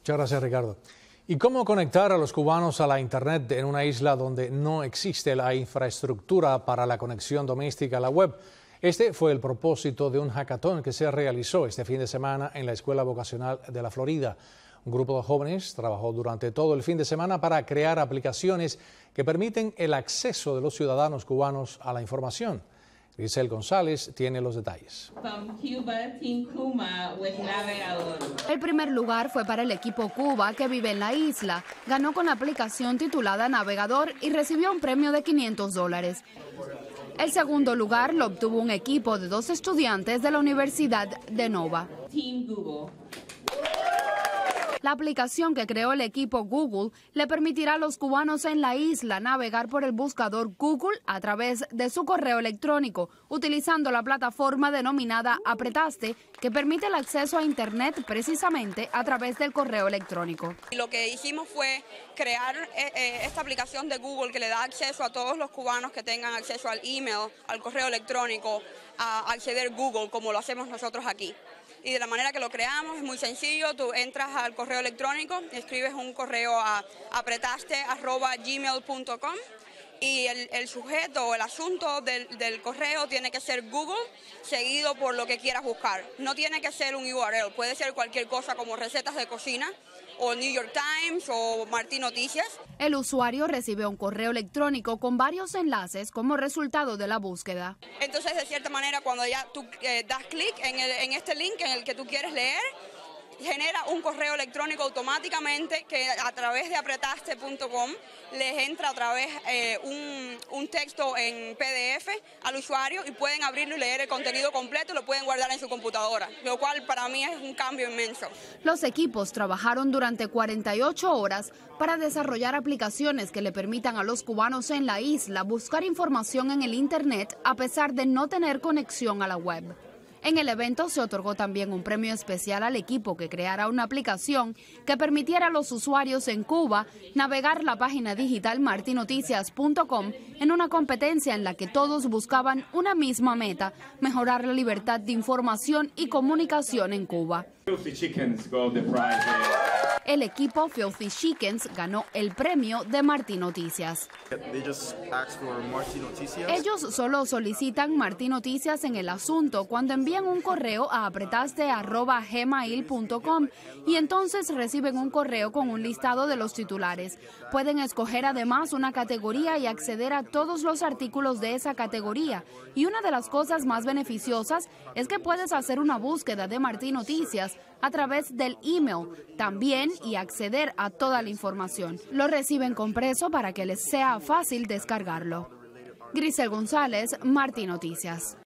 Muchas gracias, Ricardo. ¿Y cómo conectar a los cubanos a la Internet en una isla donde no existe la infraestructura para la conexión doméstica a la web? Este fue el propósito de un hackathon que se realizó este fin de semana en la Escuela Vocacional de la Florida. Un grupo de jóvenes trabajó durante todo el fin de semana para crear aplicaciones que permiten el acceso de los ciudadanos cubanos a la información. Grisel González tiene los detalles. El primer lugar fue para el equipo Cuba, que vive en la isla. Ganó con la aplicación titulada Navegador y recibió un premio de $500. El segundo lugar lo obtuvo un equipo de 2 estudiantes de la Universidad de Nova. La aplicación que creó el equipo Google le permitirá a los cubanos en la isla navegar por el buscador Google a través de su correo electrónico, utilizando la plataforma denominada Apretaste, que permite el acceso a Internet precisamente a través del correo electrónico. Lo que hicimos fue crear esta aplicación de Google que le da acceso a todos los cubanos que tengan acceso al email, al correo electrónico, a acceder a Google como lo hacemos nosotros aquí. Y de la manera que lo creamos es muy sencillo. Tú entras al correo electrónico, escribes un correo a apretaste@gmail.com y el sujeto o el asunto del correo tiene que ser Google seguido por lo que quieras buscar. No tiene que ser un URL, puede ser cualquier cosa como recetas de cocina o New York Times o Martín Noticias. El usuario recibe un correo electrónico con varios enlaces como resultado de la búsqueda. Entonces, de cierta manera, cuando ya tú das clic en este link en el que tú quieres leer, genera un correo electrónico automáticamente que a través de apretaste.com les entra a través un texto en PDF al usuario y pueden abrirlo y leer el contenido completo y lo pueden guardar en su computadora, lo cual para mí es un cambio inmenso. Los equipos trabajaron durante 48 horas para desarrollar aplicaciones que le permitan a los cubanos en la isla buscar información en el Internet a pesar de no tener conexión a la web. En el evento se otorgó también un premio especial al equipo que creara una aplicación que permitiera a los usuarios en Cuba navegar la página digital martinoticias.com en una competencia en la que todos buscaban una misma meta: mejorar la libertad de información y comunicación en Cuba. El equipo Filthy Chickens ganó el premio de Martín Noticias. Ellos solo solicitan Martín Noticias en el asunto cuando envían un correo a apretaste@gmail.com y entonces reciben un correo con un listado de los titulares. Pueden escoger además una categoría y acceder a todos los artículos de esa categoría. Y una de las cosas más beneficiosas es que puedes hacer una búsqueda de Martín Noticias a través del email también y acceder a toda la información. Lo reciben compreso para que les sea fácil descargarlo. Grisel González, Martín Noticias.